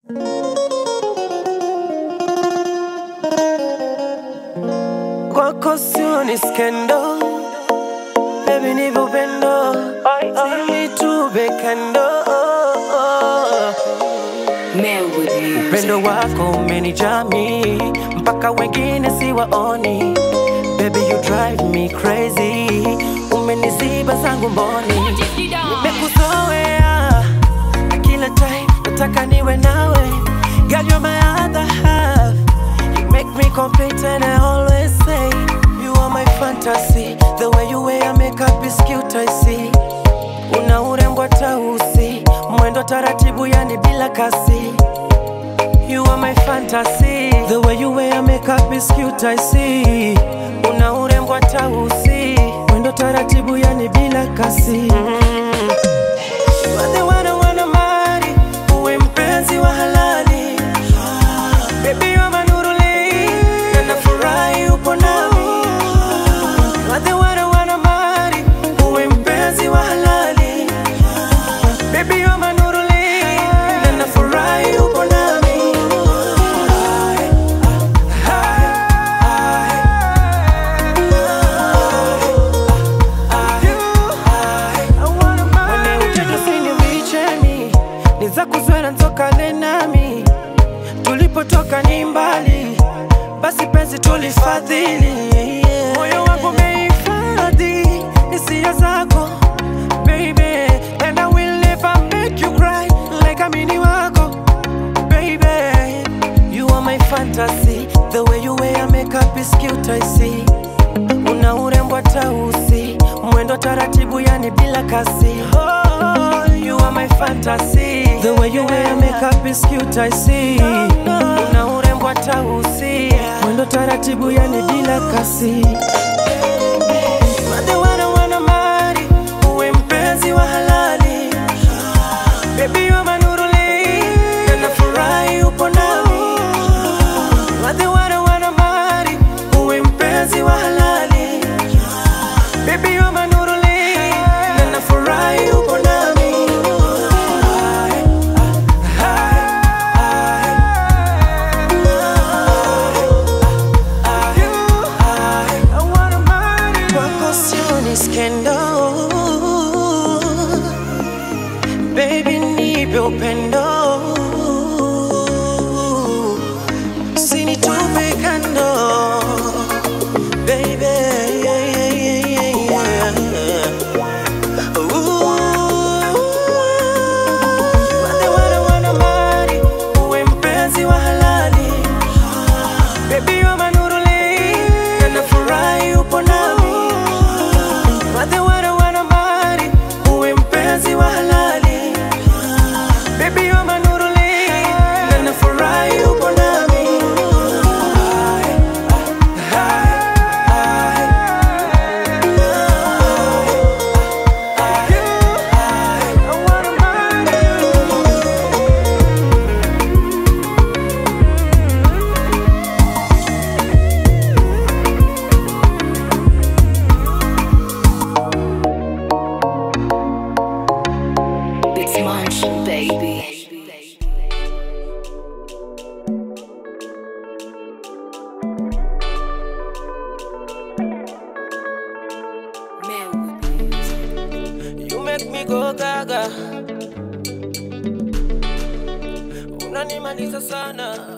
Kwako sio ni skendo, baby nipe upendo, simi tube kando. Melwood Group. Upendo wako umenijami mpaka wengine siwaoni. Baby you drive me crazy, umeniziba zangu mboni. Nimekuzoea na kila time nataka niwe nawe. Girl you're my other half, you make me complete and I always say you are my fantasy. The way you wear makeup is cute I see. Una urembo tausi, mwendo taratibu yani bila kasi. You are my fantasy. The way you wear makeup is cute I see. Una urembo tausi, mwendo taratibu yani bila kasi. Wale wana mari, uwe mpenzi wa halali. Baby you are my NURULAIN, na nafurahi upo nami. Wale wana mari, uwe mpenzi wa halali. Baby you are my NURULAIN, na nafurahi upo nami. Niza kuzwela nzokane nami, tulipotoka ni mbali, basi penzi tulifadhili. Moyo wangu umehifadhi hisia zako baby, and I will never make you cry like amini wako baby. You are my fantasy. The way you wear makeup is cute I see. Una urembo tausi, mwendo taratibu yani bila kasi. Oh, you are my fantasy. The way you wear makeup is cute I see. Una urembo tausi, mwendo taratibu yani bila kasi. Wale wana mari, uwe mpenzi wa halali. Baby you are my NURULAIN, na nafurahi upo nami. Wale wana mari, uwe mpenzi wa halali. Baby you are my NURULAIN, na nafurahi upo nami. Kwako sio ni skendo, baby nipe upendo, usinitupe kando baby. Wale wana mari, uwe mpenzi wa halali. Baby you are my NURULAIN, na nafurahi upo nami. Wale wana mari, uwe mpenzi wa halali. Baby you are my NURULAIN, na nafurahi upo nami. Beatmansion, baby. Melwood Group. You make me go gaga, unanimaliza sana.